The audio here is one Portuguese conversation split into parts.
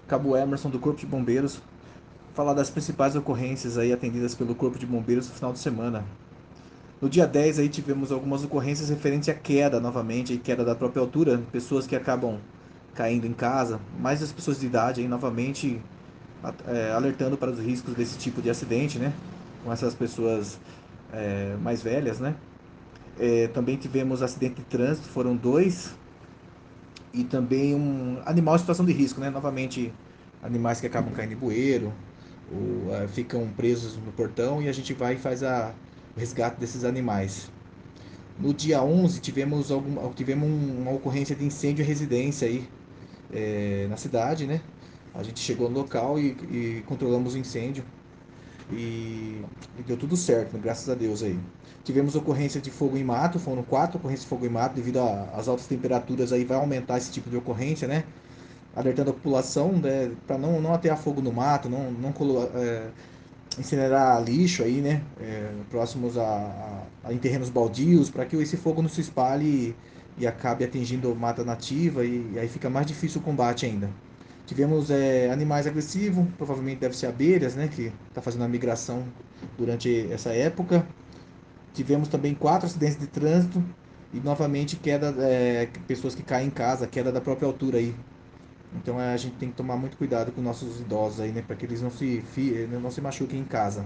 Cabo Emerson do Corpo de Bombeiros, falar das principais ocorrências aí atendidas pelo Corpo de Bombeiros no final de semana. No dia 10 aí tivemos algumas ocorrências referentes à queda novamente, queda da própria altura, pessoas que acabam caindo em casa, mais as pessoas de idade aí novamente alertando para os riscos desse tipo de acidente, né? Com essas pessoas mais velhas, né? Também tivemos acidente de trânsito, foram dois, e também um animal em situação de risco, né? Novamente, animais que acabam caindo em bueiro, ou ficam presos no portão e a gente vai e faz o resgate desses animais. No dia 11 tivemos uma ocorrência de incêndio em residência aí na cidade, né? A gente chegou no local e controlamos o incêndio e deu tudo certo, né? Graças a Deus aí. Tivemos ocorrência de fogo em mato, foram quatro ocorrências de fogo em mato, devido às altas temperaturas aí vai aumentar esse tipo de ocorrência, né? Alertando a população, né, para não atear fogo no mato, incinerar lixo aí, né? Próximos em terrenos baldios, para que esse fogo não se espalhe e acabe atingindo mata nativa e aí fica mais difícil o combate ainda. Tivemos animais agressivos, provavelmente deve ser abelhas, né? Que está fazendo a migração durante essa época. Tivemos também quatro acidentes de trânsito e novamente queda, pessoas que caem em casa, queda da própria altura aí. Então a gente tem que tomar muito cuidado com nossos idosos aí, né? Para que eles não se machuquem em casa.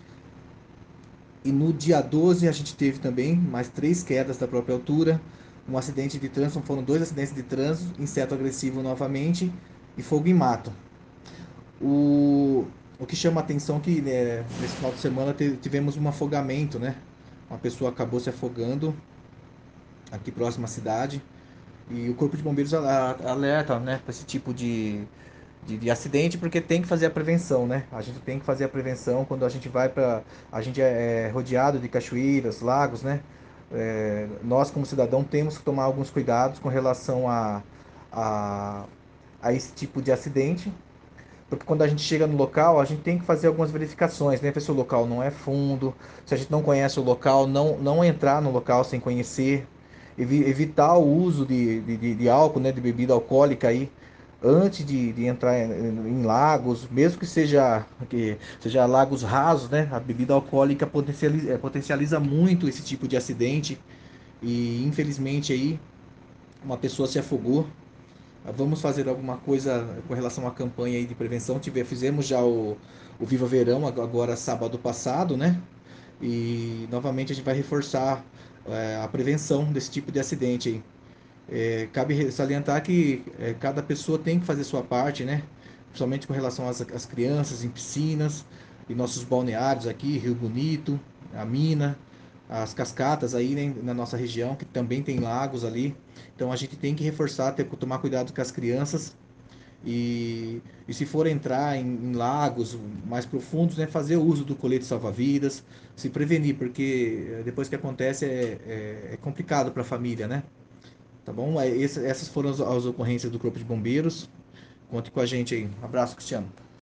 E no dia 12 a gente teve também mais três quedas da própria altura, um acidente de trânsito, foram dois acidentes de trânsito, inseto agressivo novamente e fogo em mato. O, o que chama a atenção é que né, nesse final de semana tivemos um afogamento, né? Uma pessoa acabou se afogando aqui próximo à cidade e o Corpo de Bombeiros alerta, né, para esse tipo de acidente, porque tem que fazer a prevenção, né? A gente tem que fazer a prevenção quando a gente vai para. A gente é rodeado de cachoeiras, lagos, né? Nós, como cidadão, temos que tomar alguns cuidados com relação a, a esse tipo de acidente, porque quando a gente chega no local, a gente tem que fazer algumas verificações, né? Ver se o local não é fundo, se a gente não conhece o local, não entrar no local sem conhecer, evitar o uso de álcool, né? De bebida alcoólica aí, antes de entrar em lagos, mesmo que seja lagos rasos, né? A bebida alcoólica potencializa muito esse tipo de acidente e infelizmente aí uma pessoa se afogou. Vamos fazer alguma coisa com relação à campanha aí de prevenção. Fizemos já o Viva Verão agora sábado passado, né? E novamente a gente vai reforçar a prevenção desse tipo de acidente aí. Cabe salientar que cada pessoa tem que fazer sua parte, né? Principalmente com relação às crianças em piscinas e nossos balneários aqui, Rio Bonito, a Mina, as cascatas aí, né, na nossa região, que também tem lagos ali. Então a gente tem que reforçar, tomar cuidado com as crianças e se for entrar em lagos mais profundos, né, fazer o uso do colete salva-vidas, se prevenir, porque depois que acontece é complicado para a família, né? Tá bom? Essas foram as ocorrências do Corpo de Bombeiros. Conte com a gente aí. Um abraço, Cristiano.